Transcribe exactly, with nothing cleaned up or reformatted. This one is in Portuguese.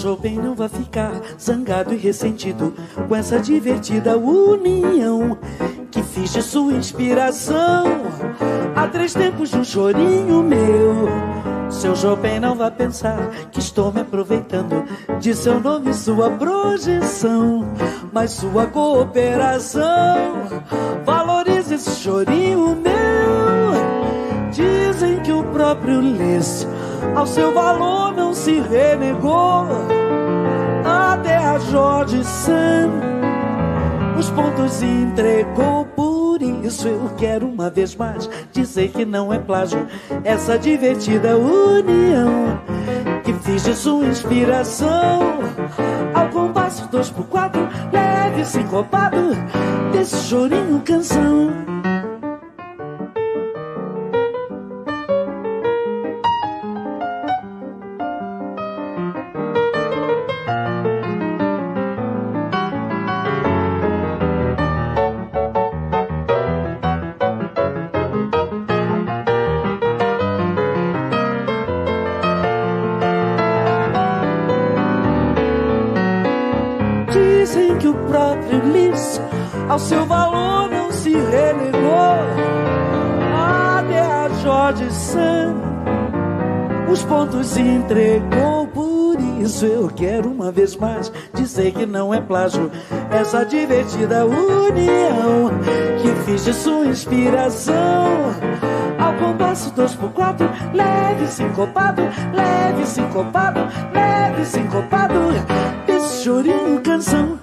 Chopin não vai ficar zangado e ressentido com essa divertida união que fiz de sua inspiração há três tempos de um chorinho meu. Seu Chopin não vai pensar que estou me aproveitando de seu nome e sua projeção, mas sua cooperação valoriza esse chorinho meu. Dizem que o próprio Liszt ao seu valor não se renegou, até a George Sand os pontos entregou. Por isso eu quero uma vez mais dizer que não é plágio essa divertida união que fiz de sua inspiração ao compasso dois por quatro, leve e sincopado desse chorinho canção. Dizem que o próprio Liszt ao seu valor não se renegou, até a George Sand os pontos entregou. Por isso eu quero uma vez mais dizer que não é plágio essa divertida união que fiz de sua inspiração ao compasso dois por quatro, leve sincopado, leve sincopado, leve sincopado desse chorinho canção.